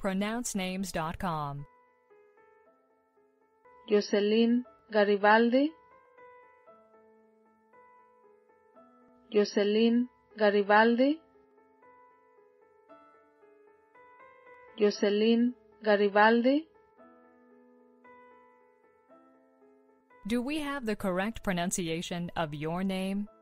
pronouncenames.com. Jocelim Garibaldi, Jocelim Garibaldi, Jocelim Garibaldi. Do we have the correct pronunciation of your name?